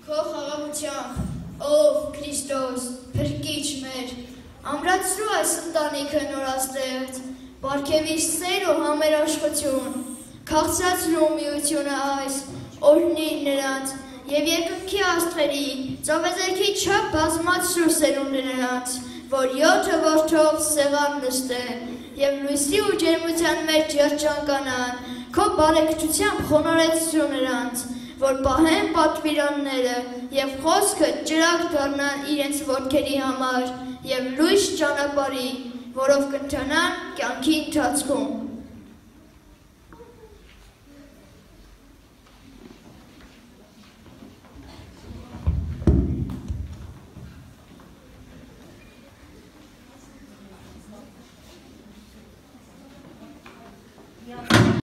Քո խաղաղությամբ, ով Քրիստոս, փրկիչ մեր, ամրացրու այս ընտանիքը նորաստեղծ, պարգևիր սեր ու համերաշխություն, քաղցրացրու միությունը այս, օրհնիր նրանց, և երկնքի աստղերի, ծովեզերքի չափ բազմացրու սերունդը նրանց, որ 7 որդով սեղան նստեն, և լույսի ու ջերմության մեջ երջանկանան, քո բարեկցությամբ խոնարհեցրու նրանց, որ պահեն պատվիրանները և խոսքը ճրագ դառնան իրենց ոտքերի համար և լույս ճանապարհի, որով կընթանան կյանքի ընթացքում։